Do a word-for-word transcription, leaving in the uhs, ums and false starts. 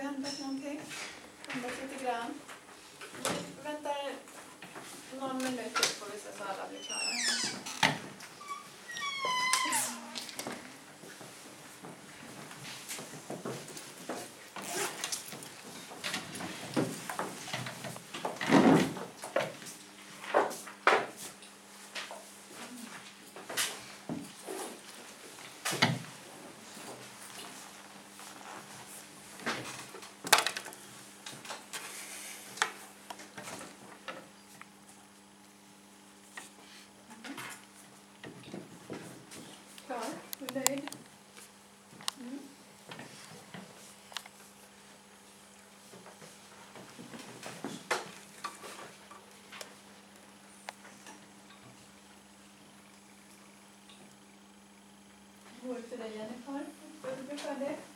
hänt någonting. Andas lite grann. Vi väntar någon minut så får vi se så alla blir klara. Klar, är du nöjd? Mm. Hur går det för dig, Jennifer? Är du färdig?